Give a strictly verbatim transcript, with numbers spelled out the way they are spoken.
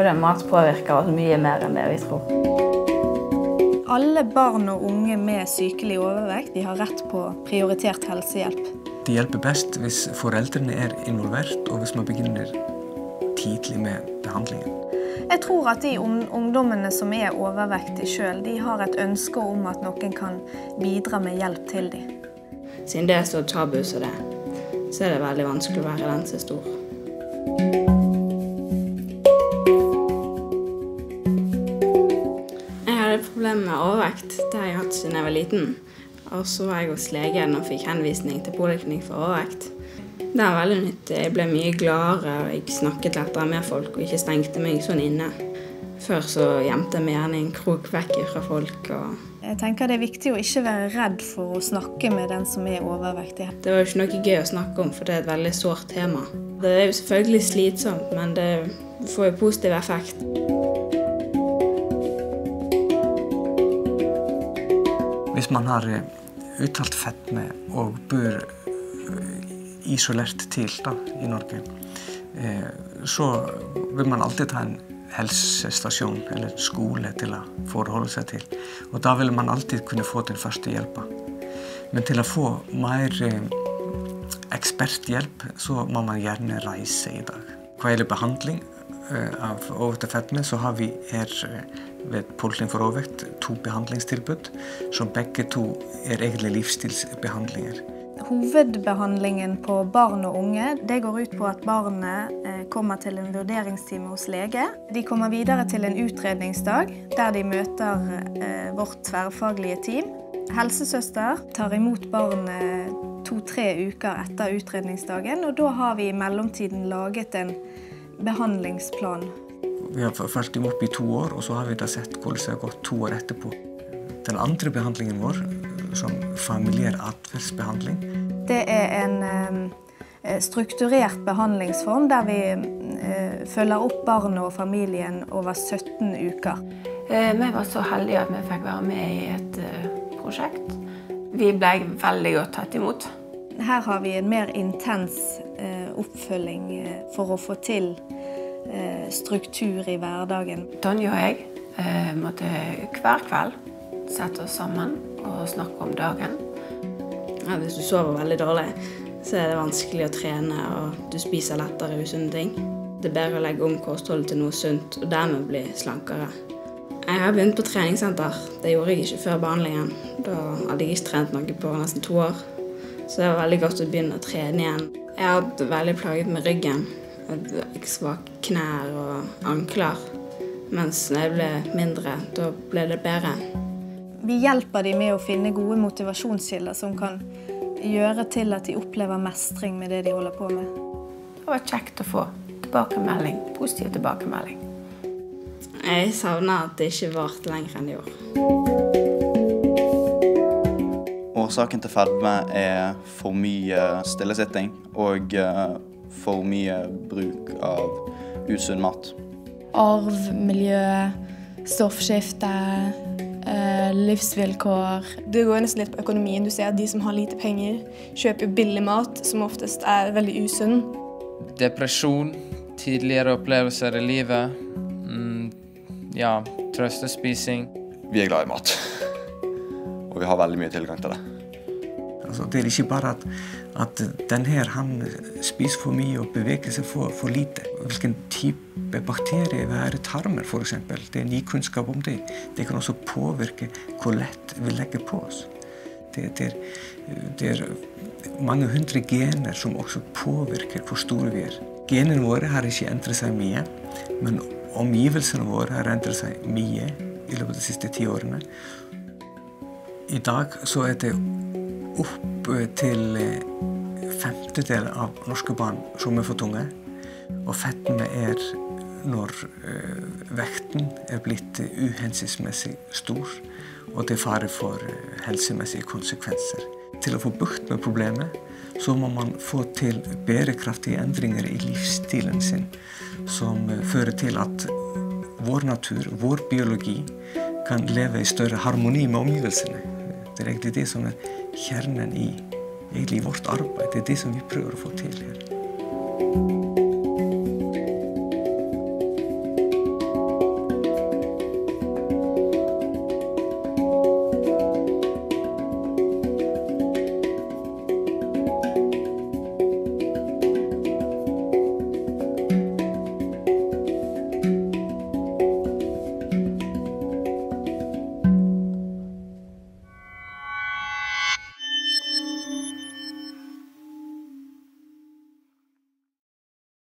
det mat påvirker oss mye mer enn det vi tror. Alle barn og unge med sykelig overvekt de har rett på prioritert helsehjelp. Det hjelper best hvis foreldrene er involvert, og hvis man begynner tidlig med behandlingen. Jeg tror at de ungdommene som er overvektige selv, de har et ønske om at noen kan bidra med hjelp til dem. Siden det er så tabu som det, så er det veldig vanskelig å være den som er stor. Jeg hadde et problem med overvekt, det har jeg hatt siden jeg var liten. Og så var jeg hos legen og fikk henvisning til poliklinikk for overvekt. Det var veldig nyttig. Jeg ble mye gladere, og jeg snakket lettere med folk og ikke stengte meg sånn inne. Før så gjemte jeg meg gjerne en krok vekk fra folk. Og jeg tenker det er viktig å ikke være redd for å snakke med den som er overvektig. Det var jo ikke noe gøy å snakke om, for det er et veldig sårt tema. Det er jo selvfølgelig slitsomt, men det får jo positiv effekt. Hvis man har uttalt fedme og bor isolert til da, i Norge, så vil man alltid ta en helsestasjon eller skole til å forholde seg til. Og da vil man alltid kunne få den første hjelpa. Men til å få mer eksperthjelp, så må man gjerne reise i dag. Hva gjelder behandling av overvekt og fedme, så har vi her ved Poliklinikk for overvekt to behandlingstilbud, som begge to er egentlig livsstilsbehandlinger. Hovedbehandlingen på barn og unge det går ut på at barnet kommer til en vurderingstime hos lege. De kommer videre til en utredningsdag der de møter vårt tverrfaglige team. Helsesøster tar imot barnet to-tre uker etter utredningsdagen, og da har vi i mellomtiden laget en behandlingsplan. Vi har fulgt dem opp i to år, og så har vi da sett hvordan det har gått to år etterpå. Den andre behandlingen vår, som familiær atferdsbehandling, det er en strukturert behandlingsform der vi følger opp barnet og familien over sytten uker. Vi var så heldige at vi fikk være med i et prosjekt. Vi ble veldig godt tatt imot. Her har vi en mer intens oppfølging for å få til struktur i hverdagen. Tonje og jeg måtte hver kveld sette oss sammen og snakke om dagen. Ja, hvis du sover veldig dårlig, så er det vanskelig å trene, og du spiser lettere usunne ting. Det er bedre å legge om kostholdet til noe sunt, og dermed bli slankere. Jeg har begynt på treningssenter. Det gjorde jeg ikke før behandlingen. Da hadde jeg ikke trent noe på nesten to år. Så det var veldig godt å begynne å trene igjen. Jeg har hatt veldig plaget med ryggen. Jeg svak knær og ankler. Mens når jeg ble mindre, da ble det bedre. Vi hjelper dem med å finne gode motivasjonskilder som kan gjøre til at de opplever mestring med det de holder på med. Det var kjekt å få tilbakemelding, positiv tilbakemelding. Jeg savner at det ikke varte lenger enn det gjorde. Årsaken til fedme er for mye stillesitting og for mye bruk av usunn mat. Arv, miljø, stoffskifte, livsvilkår. Det går nesten litt på økonomien. Du ser at de som har lite penger kjøper billig mat, som oftest er veldig usunn. Depresjon, tidligere opplevelser i livet, mm, ja, trøstespising. Vi er glad i mat, og vi har veldig mye tilgang til det. Altså, det er ikke bare at, at den her, han spiser for mye og beveger seg for, for lite. Hvilken type bakterier vil i tarmer, for eksempel. Det er ny kunnskap om det. Det kan også påvirke hvor lett vi legger på oss. Det, det, er, det er mange hundre gener som også påvirker hvor store vi er. Genene våre har ikke endret seg mye, men omgivelsene våre har endret seg mye i løpet av de siste ti årene. I dag så er det opp til femtedel av norske barn som er for tunge, og fedme er når uh, vekten er blitt uhensiktsmessig stor, og det er fare for uh, helsemessige konsekvenser. Til å få bukt med problemet, så må man få til bærekraftige endringer i livsstilen sin, som uh, fører til at vår natur, vår biologi, kan leve i større harmoni med omgivelsene. Det er egentlig det som er kjernen i, egentlig i vårt arbeid. Det er det som vi prøver å få til her.